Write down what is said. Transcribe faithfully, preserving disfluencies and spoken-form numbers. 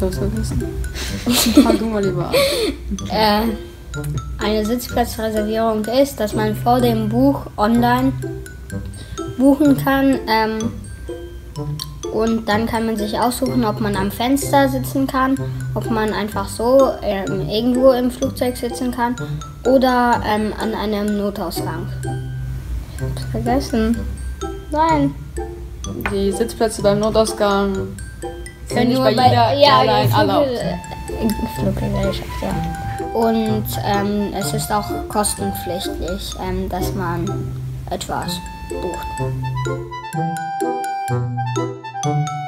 das wissen. Fang du mal lieber an. Äh, eine Sitzplatzreservierung ist, dass man vor dem Buch online buchen kann. Ähm, und dann kann man sich aussuchen, ob man am Fenster sitzen kann, ob man einfach so ähm, irgendwo im Flugzeug sitzen kann oder ähm, an einem Notausgang. Ich hab's vergessen. Nein. Die Sitzplätze beim Notausgang sind Können nicht nur bei jeder ja, Airline Flug- erlaubt. äh, Fluggesellschaft, ja. Und ähm, es ist auch kostenpflichtig, ähm, dass man etwas bucht.